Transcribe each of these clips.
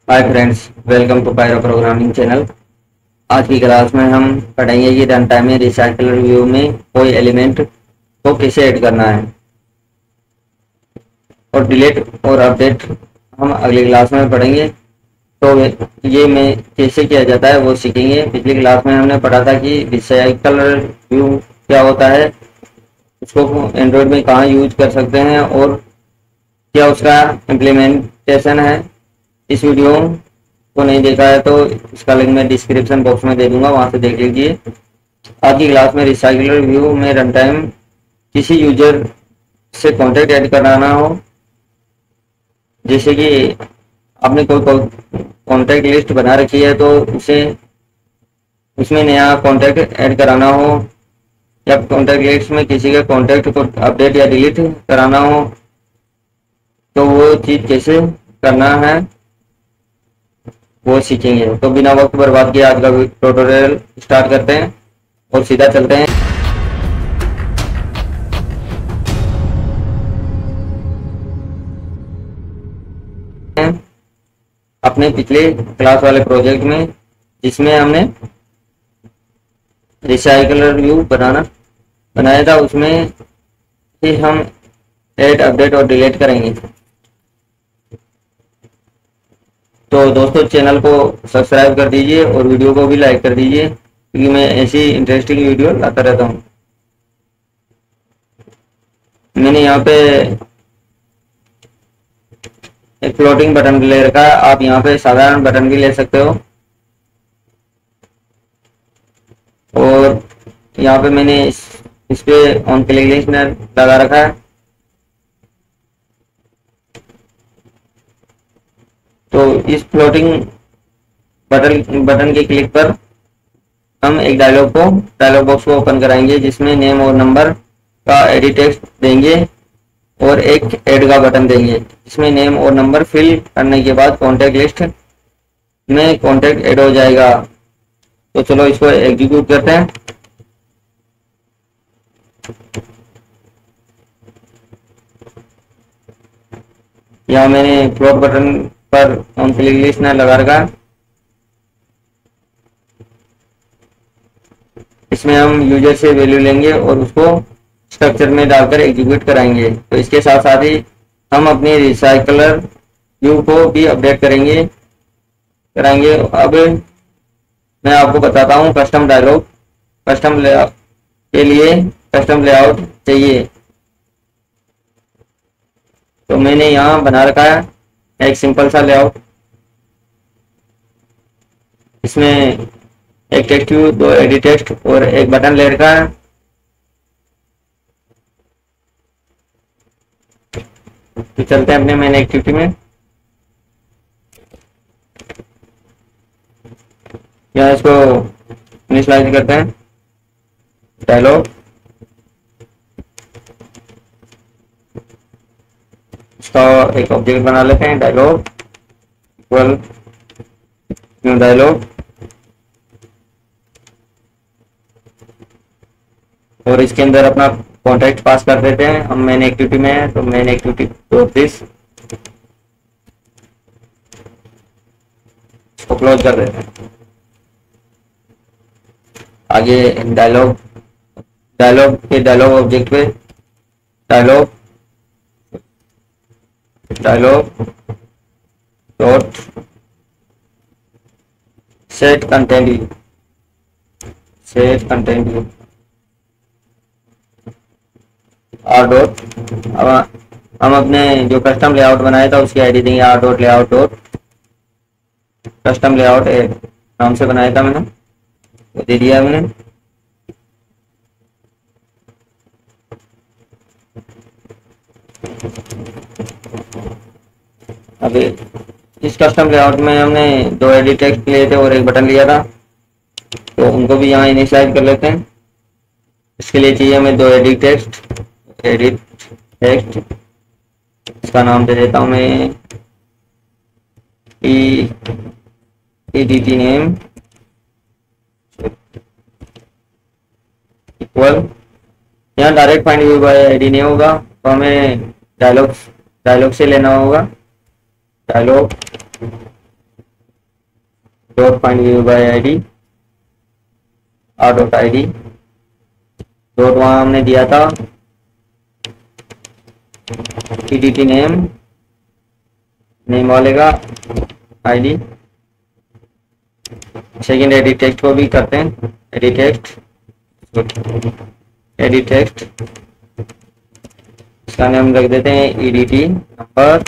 Hi friends, welcome to Pyro programming channel. आज की class में हम पढ़ेंगे कि रन टाइम में रिसाइकल व्यू में कोई एलिमेंट को कैसे ऐड करना है और डिलीट और अपडेट हम अगली क्लास में पढ़ेंगे। तो ये में कैसे किया जाता है वो सीखेंगे। पिछली क्लास में हमने पढ़ा था कि रिसाइकल व्यू क्या होता है, उसको एंड्रॉयड में कहाँ यूज कर सकते हैं और क्या उसका इम्प्लीमेंटेशन है। इस वीडियो को नहीं देखा है तो इसका लिंक मैं डिस्क्रिप्शन बॉक्स में दे दूंगा, वहां से देख लीजिए। आज की क्लास में रिसाइकलर व्यू में रन टाइम किसी यूजर से कॉन्टेक्ट ऐड कराना हो, जैसे कि आपने कोई कॉन्टेक्ट लिस्ट बना रखी है तो उसे उसमें नया कॉन्टेक्ट ऐड कराना हो या कॉन्टेक्ट लिस्ट में किसी के कॉन्टेक्ट को अपडेट या डिलीट कराना हो तो वो चीज़ कैसे करना है वो सीखेंगे। तो बिना वक्त बर्बाद किए आज का ट्यूटोरियल स्टार्ट करते हैं और सीधा चलते हैं अपने पिछले क्लास वाले प्रोजेक्ट में, जिसमें हमने रिसाइकलर व्यू बनाया था। उसमें ही हम ऐड, अपडेट और डिलीट करेंगे। तो दोस्तों, चैनल को सब्सक्राइब कर दीजिए और वीडियो को भी लाइक कर दीजिए, क्योंकि मैं ऐसी इंटरेस्टिंग वीडियो लाता रहता हूँ। मैंने यहाँ पे एक फ्लोटिंग बटन ले रखा है, आप यहाँ पे साधारण बटन भी ले सकते हो। और यहाँ पे मैंने इस पे ऑन क्लिक लिस्ट लगा रखा है। तो इस फ्लोटिंग बटन के क्लिक पर हम एक डायलॉग बॉक्स को ओपन कराएंगे, जिसमें नेम और नंबर का एडिट टेक्स्ट देंगे और एक ऐड का बटन देंगे, जिसमें नेम और नंबर फिल करने के बाद कॉन्टेक्ट लिस्ट में कॉन्टेक्ट ऐड हो जाएगा। तो चलो इसको एग्जीक्यूट करते हैं। यहाँ मैंने फ्लोट बटन पर ऑन क्लिक लिस्ट न लगा रखा। इसमें हम यूजर से वैल्यू लेंगे और उसको स्ट्रक्चर में डालकर एग्जीक्यूट कराएंगे। तो इसके साथ साथ ही हम अपने रिसाइकलर व्यू को भी अपडेट कराएंगे। अब मैं आपको बताता हूँ कस्टम डायलॉग। कस्टम लेआउट के लिए कस्टम लेआउट चाहिए, तो मैंने यहाँ बना रखा है एक सिंपल सा लेआउट। इसमें एक टेक्स्ट व्यू, दो एडिट टेक्स्ट और एक बटन ले रखा है। तो चलते हैं अपने मेन एक्टिविटी में। यहाँ इसको इनिशियलाइज करते हैं। डायलॉग, इसका एक ऑब्जेक्ट बना लेते हैं। डायलॉग इक्वल न्यू डायलॉग, और इसके अंदर अपना कॉन्टेक्ट पास कर देते हैं। हम मेन एक्टिविटी में है तो मेन एक्टिविटी तो दिस इसको क्लोज कर देते हैं। आगे डायलॉग ऑब्जेक्ट पे dialog dot set content R dot. अब हम अपने जो कस्टम लेआउट बनाया था उसकी आईडी देंगे R dot layout dot custom layout नाम से बनाया था मैंने, वो दे दिया मैंने। अभी इस कस्टम लेआउट में हमने दो एडिट टेक्स्ट लिए थे और एक बटन लिया था, तो उनको भी यहाँ इनिशियलाइज कर लेते हैं। इसके लिए चाहिए हमें दो एडिट टेक्स्ट। इसका नाम दे देता हूँ मैं एडिटी नेम इक्वल। यहाँ direct find view by ID नहीं होगा, तो हमें डायलॉग से लेना होगा। Dialog dot find view by ID R dot ID dot वहाँ हमने दिया था ईडीटी नेम वाले का आईडी। सेकेंड एडिट टेक्स्ट को भी करते हैं, एडिट टेक्स्ट इसका नाम रख देते हैं EDT number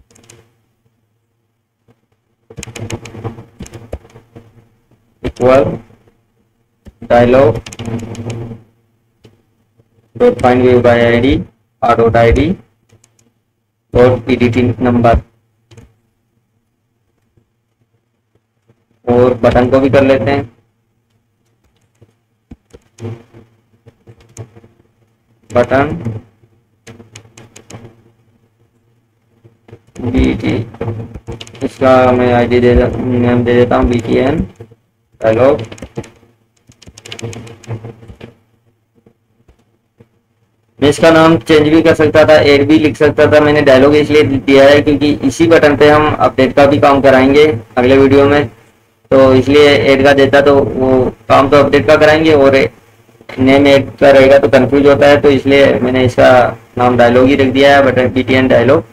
equal dialog dot find view by ID R dot ID dot EDT number. और बटन को भी कर लेते हैं, बटन बीटी इसका मैं आईडी नेम दे देता हूँ BTN डायलॉग। मैं इसका नाम चेंज भी कर सकता था, ऐड भी लिख सकता था, मैंने डायलॉग इसलिए दिया है क्योंकि इसी बटन पे हम अपडेट का भी काम कराएंगे अगले वीडियो में, तो इसलिए ऐड का देता तो वो काम तो अपडेट का कराएंगे और नेम ऐड का रहेगा तो कंफ्यूज होता है, तो इसलिए मैंने इसका नाम डायलॉग ही रख दिया है, button BTN dialog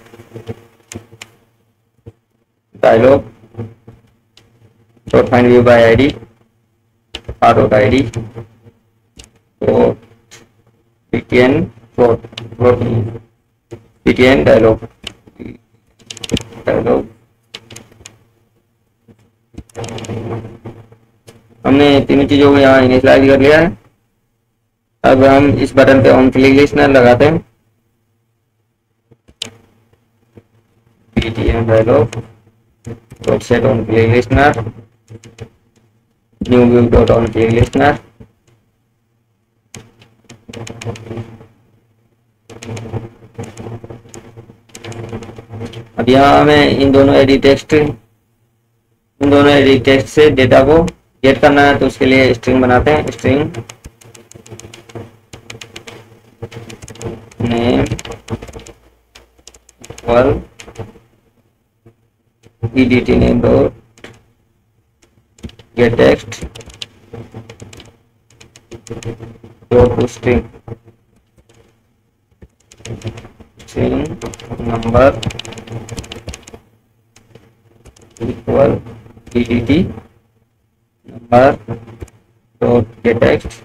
dot find view by ID R dot ID तो BTN डायलॉग हमने तीनों चीजों को यहाँ इनिशियलाइज कर लिया है। अब हम इस बटन पे ऑन क्लिक लिस्टनर लगाते हैं, BTN dialog dot set on click listener new view dot on click listener. अब यहाँ हमें इन दोनों एडिट टेक्स्ट से डेटा को गेट करना है, तो उसके लिए स्ट्रिंग बनाते हैं, string name equal EDT name dot get text dot string number equal EDT number dot get text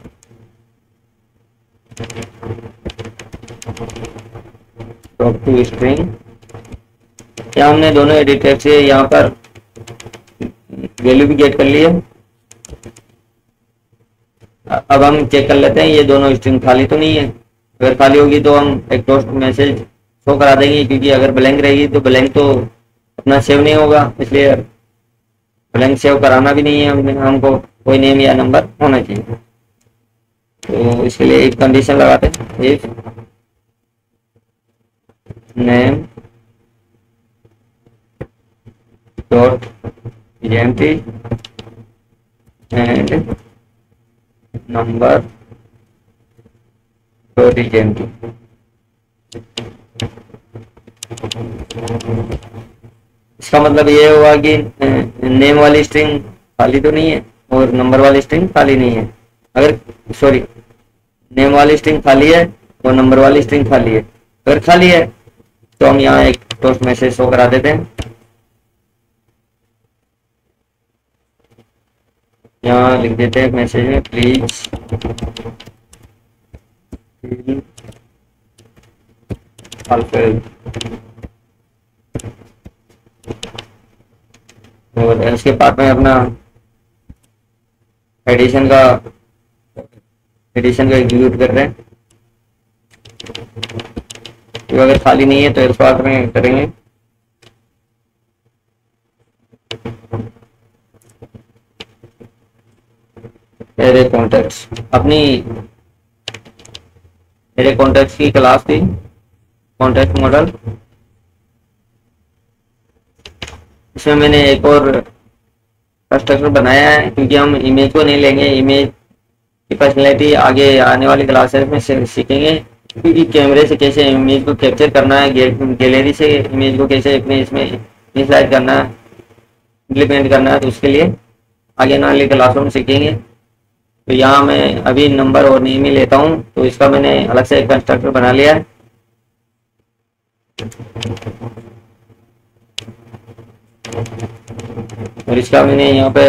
dot to string. क्या हमने दोनों एडिट टेक्स्ट से यहाँ पर वैल्यू भी गेट कर ली है। अब हम चेक कर लेते हैं ये दोनों स्ट्रिंग खाली तो नहीं है, अगर खाली होगी तो हम एक टोस्ट मैसेज शो करा देंगे, क्योंकि अगर ब्लैंक रहेगी तो ब्लैंक तो अपना सेव नहीं होगा, इसलिए ब्लैंक सेव कराना भी नहीं है हमको, कोई नेम या नंबर होना चाहिए। तो इसके लिए एक कंडीशन लगाते हैं, if name dot empty and number dot empty. इसका मतलब ये हुआ कि नेम वाली स्ट्रिंग खाली तो नहीं है और नंबर वाली स्ट्रिंग खाली नहीं है। अगर सॉरी नेम वाली स्ट्रिंग खाली है और नंबर वाली स्ट्रिंग खाली है, अगर खाली है तो हम यहाँ एक टोस्ट मैसेज शो करा देते हैं। यहाँ लिख देते हैं मैसेज में प्लीज और इसके पार्ट में अपना एडिशन का एग्जीक्यूट कर रहे हैं। तो अगर खाली नहीं है तो इस पार्ट में करेंगे एरे कॉन्टेक्ट्स। अपनी एरे कॉन्टेक्ट्स की क्लास थी कॉन्टेक्ट मॉडल, इसमें मैंने एक और कंस्ट्रक्टर बनाया है, क्योंकि हम इमेज को नहीं लेंगे, इमेज की पर्सनैलिटी आगे आने वाली क्लासेस में सीखेंगे, क्योंकि कैमरे से कैसे इमेज को कैप्चर करना है, गैलरी से इमेज को कैसे अपने इसमें इनिशियलाइज करना है, इम्प्लीमेंट करना है। तो उसके लिए आगे आने वाली क्लासों में सीखेंगे। तो यहाँ मैं अभी नंबर और नेम ही लेता हूँ, तो इसका मैंने अलग से एक कंस्ट्रक्टर बना लिया है। और इसका मैंने यहाँ पे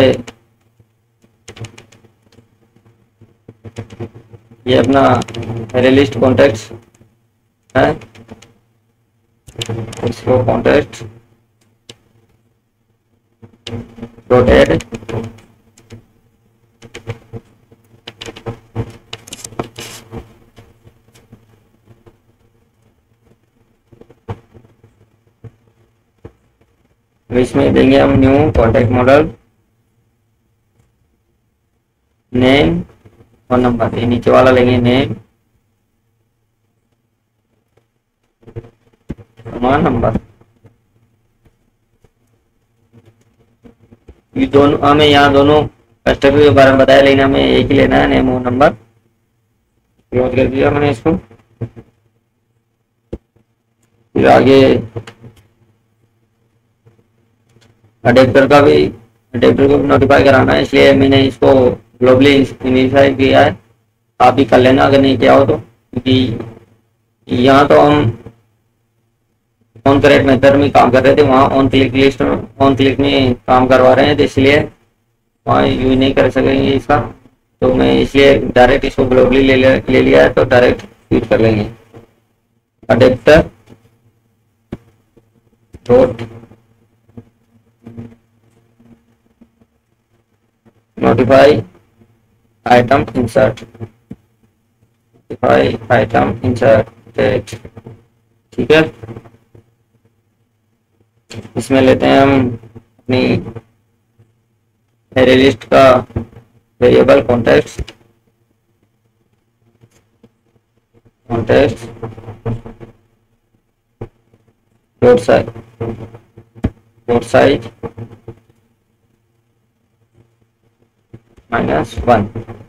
ये अपना अरे लिस्ट कॉन्टेक्ट है, इसको कॉन्टेक्ट डॉट एड इसमें देंगे हम न्यू कॉन्टेक्ट मॉडल, नेम और नंबर। ये नीचे वाला लेंगे नेम और नंबर। ये दोनों हमें यहाँ दोनों कंस्ट्रक्टर के बारे में बताया, लेकिन हमें एक ही लेना है, नेम और नंबर। क्लोज कर दिया मैंने इसको। फिर आगे अडेप्टर का भी, अडेप्टर को नोटिफाई कराना है, इसलिए मैंने इसको ग्लोबली इनिशियलाइज किया है। आप भी कर लेना अगर नहीं किया हो तो, क्योंकि यहाँ तो हम ऑन करेक्ट मेथड में काम कर रहे थे, वहाँ on click list on click में काम करवा रहे हैं, तो इसलिए वहाँ यूज नहीं कर सकेंगे इसका। तो मैं इसलिए डायरेक्ट इसको ग्लोबली ले लिया है, तो डायरेक्ट यूज कर लेंगे। Adapter dot notify item insert, notify item insert, ठीक है। इसमें लेते हैं हम अपनी एरे लिस्ट का वेरिएबल कॉन्टेक्स्ट डॉट साइज -1।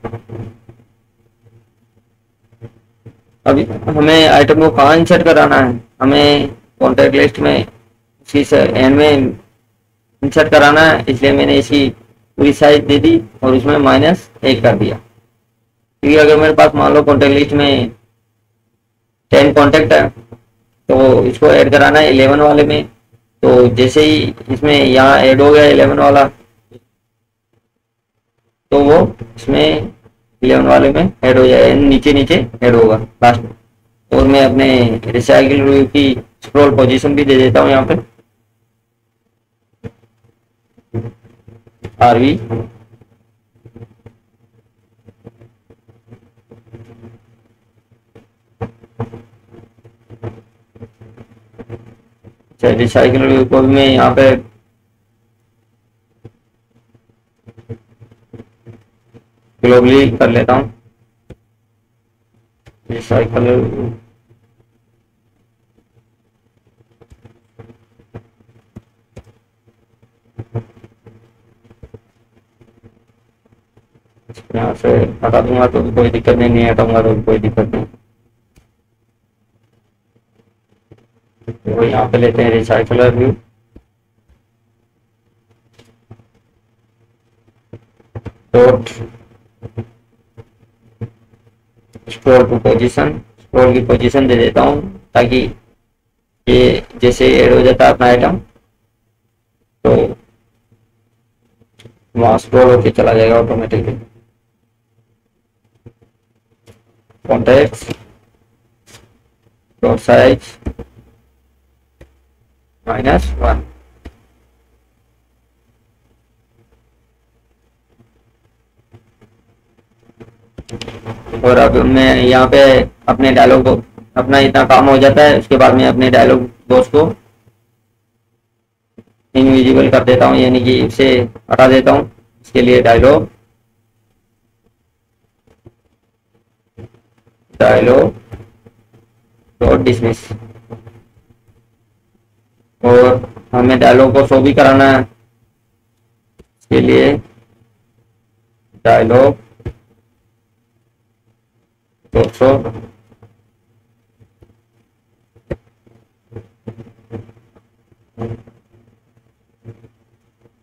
अभी हमें आइटम को कहाँ इंसर्ट कराना है, हमें कॉन्टेक्ट लिस्ट में उसी से एंड में इंसर्ट कराना है, इसलिए मैंने इसकी पूरी साइज दे दी और उसमें -1 कर दिया। क्योंकि अगर मेरे पास मान लो कॉन्टेक्ट लिस्ट में 10 कॉन्टेक्ट है, तो इसको ऐड कराना है 11 वाले में, तो जैसे ही इसमें यहाँ ऐड हो गया 11 वाला, तो वो इसमें 11 वाले में ऐड हो जाएगा, नीचे नीचे ऐड होगा लास्ट में। और मैं अपने रिसाइकिल रिव्यू की स्क्रॉल पोजीशन भी दे देता हूँ यहाँ पे, RV रिसाइकिल रिव्यू को भी मैं यहाँ पे ग्लोबली कर लेता हूँ। रिसाइकिल यहाँ से हटा दूंगा तो कोई दिक्कत नहीं, नहीं हटाऊंगा तो कोई दिक्कत नहीं। तो यहाँ पे लेते हैं recycler view, dot scroll to position, scroll की पोजीशन दे देता हूँ ताकि ये जैसे ऐड हो जाता है अपना आइटम, तो वहाँ स्क्रॉल होके चला जाएगा ऑटोमेटिकली। Context dot size -1। और अब मैं यहाँ पे अपने डायलॉग को, अपना इतना काम हो जाता है, उसके बाद मैं अपने डायलॉग बॉक्स को इनविजिबल कर देता हूँ, यानी कि इसे हटा देता हूँ। इसके लिए डायलॉग डॉट डिसमिस, और हमें डायलॉग को शो भी कराना है, इसके लिए डायलॉग डॉट शो,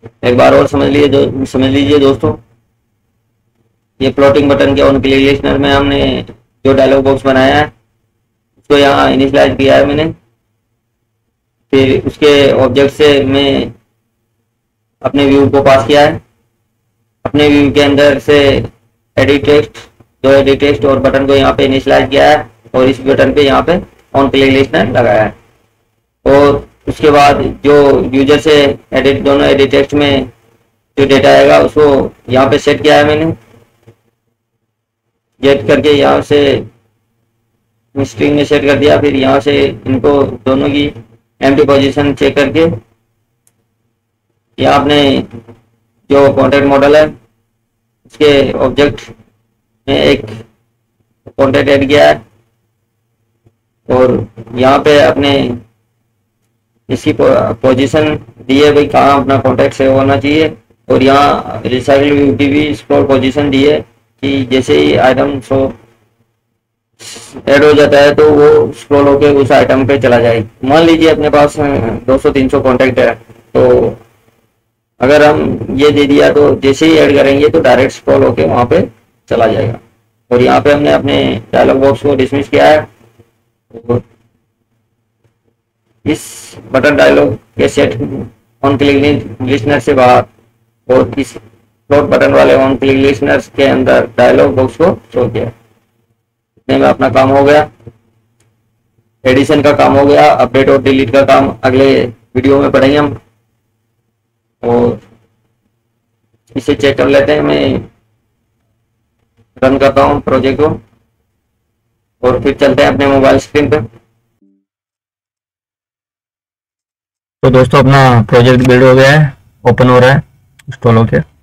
एक बार और समझ लीजिए दोस्तों, ये प्लॉटिंग बटन के ऑन क्लिक लिस्टनर में हमने जो डायलॉग बॉक्स बनाया है उसको यहाँ इनिशियलाइज किया है मैंने। फिर उसके ऑब्जेक्ट से मैं अपने व्यू को पास किया है। अपने व्यू के अंदर से एडिट टेक्स्ट और बटन को यहाँ पे इनिशियलाइज किया है और इस बटन पे यहाँ पे ऑन क्लिक लिस्टनर लगाया है। और उसके बाद जो यूजर से दोनों एडिट टेक्स्ट में जो डेटा आएगा उसको यहाँ पे सेट किया है मैंने। सेट करके यहाँ से स्ट्रिंग में सेट कर दिया। फिर यहाँ से इनको दोनों की एम्प्टी पोजीशन चेक करके यहाँ अपने जो कॉन्टेक्ट मॉडल है उसके ऑब्जेक्ट में एक कॉन्टेक्ट ऐड किया है और यहाँ पे अपने इसकी पोजीशन दी है भाई कहाँ अपना कॉन्टेक्ट सेव होना चाहिए। और यहाँ रिसाइकल व्यू की भी स्क्रॉल पोजीशन दी है कि जैसे ही आइटम शो ऐड हो जाता है तो वो स्क्रॉल होके उस आइटम पे चला जाए। मान लीजिए अपने पास 200-300 कॉन्टेक्ट है, तो अगर हम ये दे दिया तो जैसे ही ऐड करेंगे तो डायरेक्ट स्क्रॉल होके वहाँ पे चला जाएगा। और यहाँ पे हमने अपने डायलॉग बॉक्स को डिसमिस किया है। और इस बटन डायलॉग के सेट ऑन क्लिक लिस्टनर से बाहर और इस प्लॉट बटन वाले ऑन क्लिक लिस्टनर्स के अंदर डायलॉग बॉक्स को शो किया। इतने में अपना काम हो गया, एडिशन का काम हो गया। अपडेट और डिलीट का काम अगले वीडियो में पढ़ेंगे हम। और इसे चेक कर लेते हैं। मैं रन करता हूँ प्रोजेक्ट को और फिर चलते हैं अपने मोबाइल स्क्रीन पे। तो दोस्तों अपना प्रोजेक्ट बिल्ड हो गया है, ओपन हो रहा है, इंस्टॉल हो गया।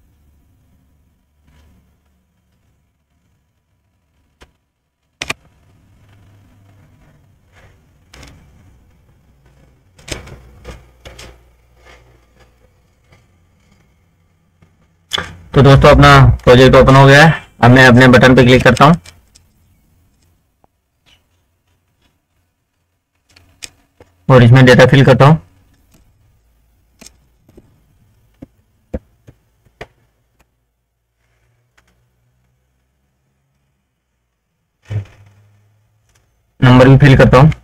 तो दोस्तों अपना प्रोजेक्ट ओपन हो गया है। अब मैं अपने बटन पे क्लिक करता हूँ और इसमें डेटा फिल करता हूँ। नंबर भी फिल करता हूँ।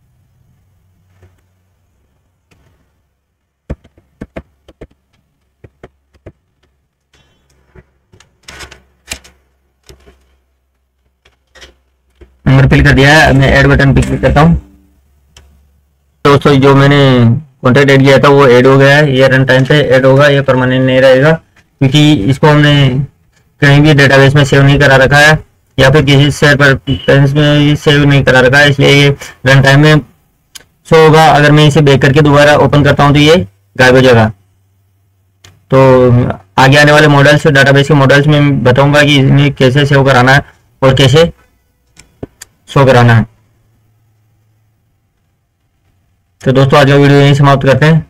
नंबर फिल कर दिया है। अब मैं ऐड बटन पे क्लिक करता हूँ। दोस्तों जो मैंने कॉन्टेक्ट ऐड किया था वो ऐड हो गया है। ये रन टाइम पे ऐड होगा, ये परमानेंट नहीं रहेगा क्योंकि इसको हमने कहीं भी डेटाबेस में सेव नहीं करा रखा है या फिर किसी सेट में सेव नहीं करा रखा है, इसलिए ये रन टाइम में शो होगा। अगर मैं इसे बैक करके दोबारा ओपन करता हूँ तो ये गायब हो जाएगा। तो आगे आने वाले मॉडल्स, डाटाबेस के मॉडल्स में बताऊंगा कि इन्हें कैसे सेव कराना है और कैसे शो कराना है। तो दोस्तों आज का वीडियो यहीं समाप्त करते हैं।